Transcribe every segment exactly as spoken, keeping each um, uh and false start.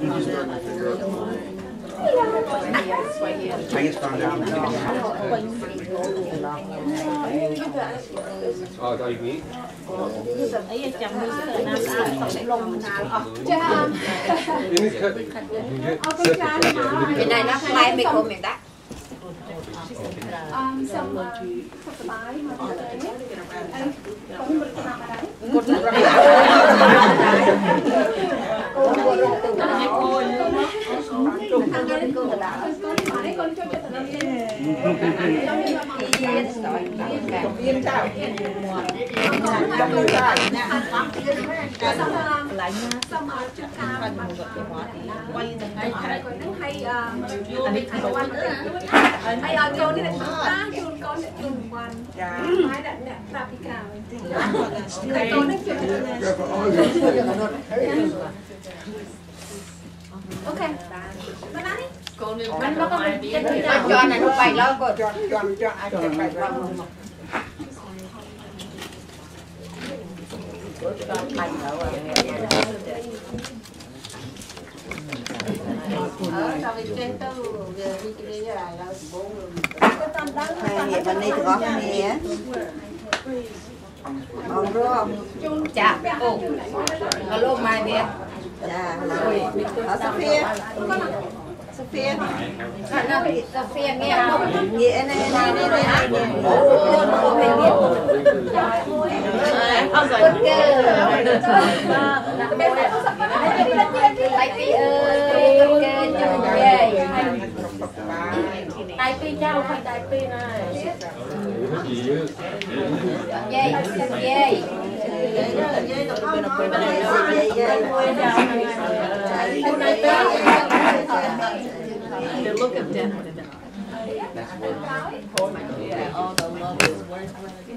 I just found out. Oh, all you can eat? Cái này nó không ai mình không miệng đắt. Xong sắp bái mà anh có một cái nào đấy. Con cho cho tao viên chào xong rồi trước ca quay nó hay hay ở chỗ này là chun con để chun quan máy đặt nè đạp đi cào cái con đấy ok nó nói đi con nó có cho này nó bay lâu rồi Cho cho cho ai cho bay lâu. ở sau bên trên tao về đi cái này là bốn Này bên đây có cái này á. Ngon đúng chả ồ alo mai đi Dạ, ở Sophia. Sophia. Sophia nghe không? Nghĩa này này này này này. Ông rồi tay pi ơi chồng về tay pi nhau hay tay pi này dây dây The look of death. yeah, all the love is worth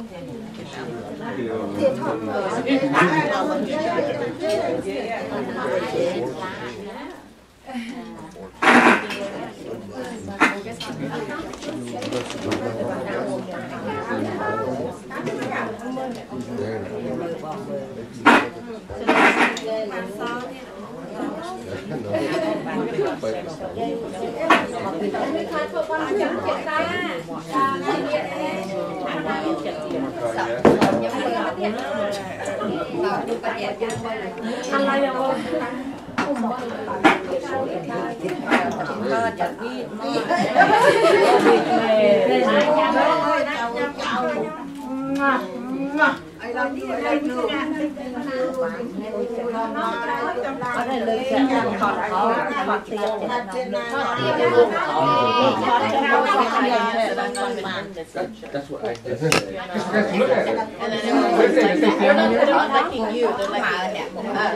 That's what I just said. Look at it. And then they're not, they're not liking you, they're liking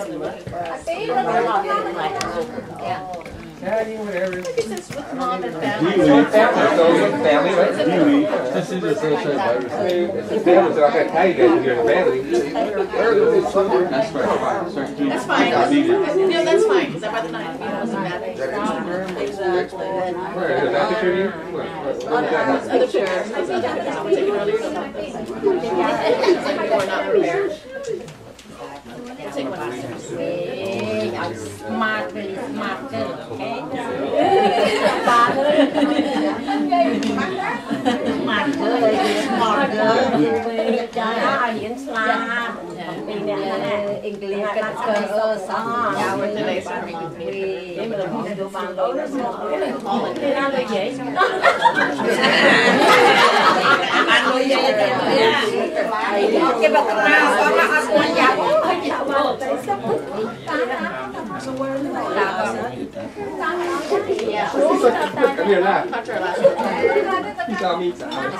Daddy, whatever. us. With mom and You family. eat family, so it's family, right? You eat. This is just a virus. It's family, so I can tell you that you're the family. That's right. That's fine. No, that's fine, because I'd rather not have to be hosting that. Where is that picture of you? What is that? Other pictures. I see that picture was taken earlier. It's like we were not prepared. Take one last smart really smart girl okay Smart girl, smart girl. trời ơi hiện sla mình nè English cái cơ ơ sao Yeah, we're today serving để mình làm cho bạn lối nó small thì ra là dễ Ăn nuôi dây cái bọc nào có nó ăn nó giàu Come here, laugh. You tell me something.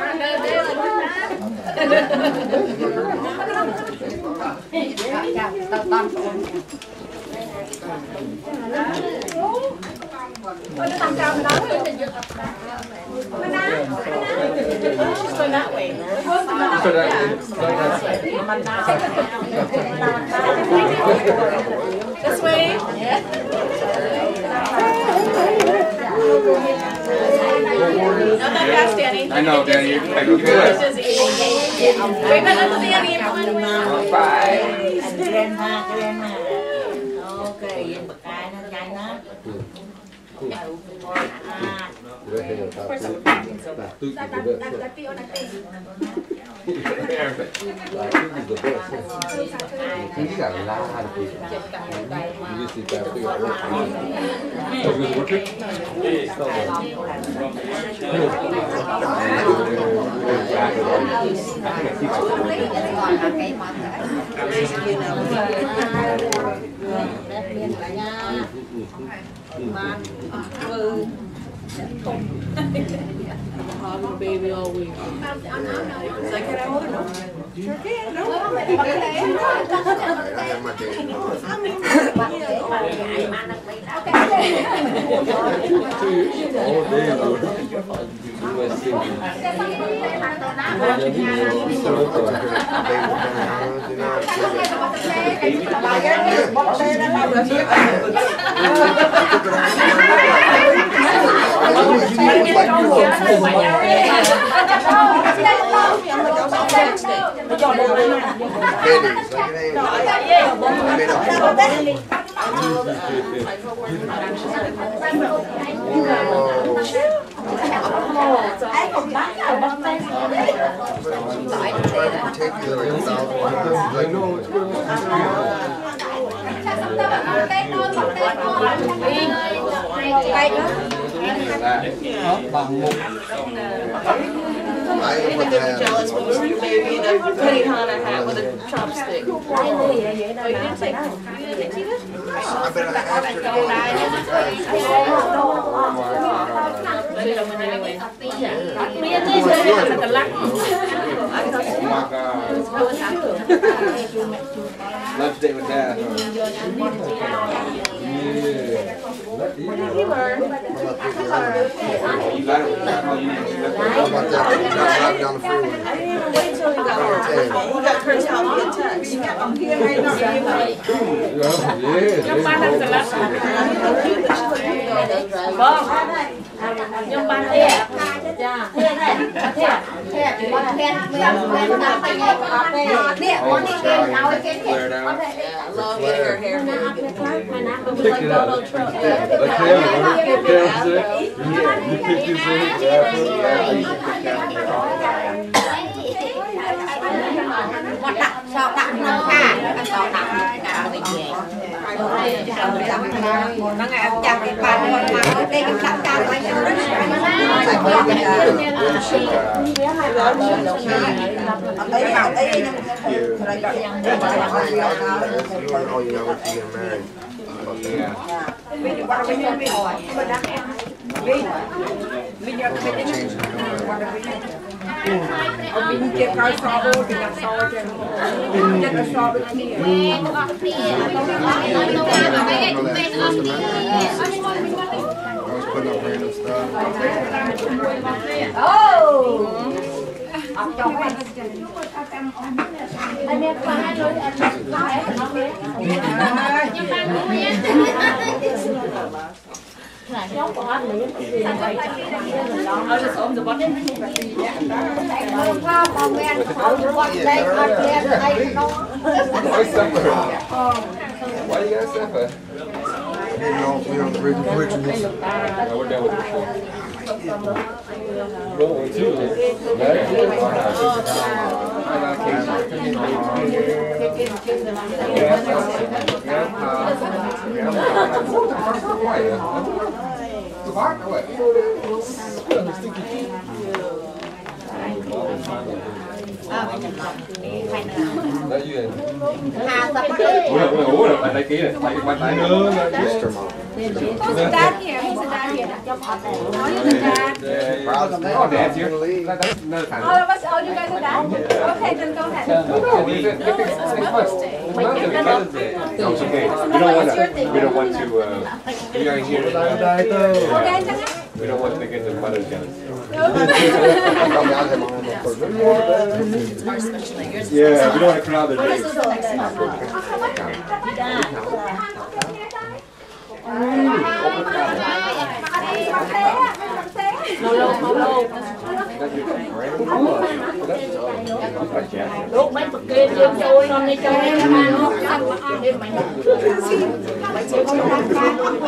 Ôi, nó tầm cao mình nói lên trình Mình ná Just going that way. So that, This way. Not that fast, Danny. I know, Danny. I go through This it. is easy. Wait, but not the Danny. Bye. Grandma, grandma. Ok, vậy bậc ai nó ngày nè. Having a baby all week. It's like, can I hold it? No. Sure can. No. I think they were jealous when we were your baby in a Benihana hat with a chopstick. Oh, you didn't take, you didn't take Tina? I bet I asked her to go Anyway. Lunch date with dad. What did he learn? You got it. How about that? Driving down the freeway. I didn't even wait till he got home. He got Kurt's help via text. Nhưng ba thế à? Dạ. Thế này, thế à? Thế à? Con khen, mình khen tao phải nghe có đây. Nè, con đi khen tao cái khen. I love getting her hair done. Pick it up. Okay, Con đặt sao đặt nó cả, sao đặt cả về nhà. Nó nghe chặt cái bàn con mà ở đây cái chặt chặt lại cho nó Mình chia cao so vô thì làm so cho mình nhất là so với kia. anh em qua hai lối anh có hết nó biết nhưng mà cũng biết là cháu của anh nữa thì phải ở đây ôm được bánh không mà men ôm được bánh đây con kia đây nó Why suffer? Why you gotta suffer? I didn't know if we were on the originals. I went down with the four. Roll one, two. That's it. Đó duyên. Hà tập Ủa là ủa là tay kia này, tay tay tay nữa. mister Mom. Who's the dad here? Who's the dad here? Oh, you're the dad. Oh, dad's here. That, that's another time. All of us, oh, you guys are dad? Okay, then go ahead. No, it's it's it's Mother's Day. No, it's okay. We don't want to. We don't want to. Uh, we are here. Okay, then. We don't want to get the mother's jealous. Yeah, we don't want to crowd their days. lúc mấy bậc kia chưa trôi con đi chơi nó nó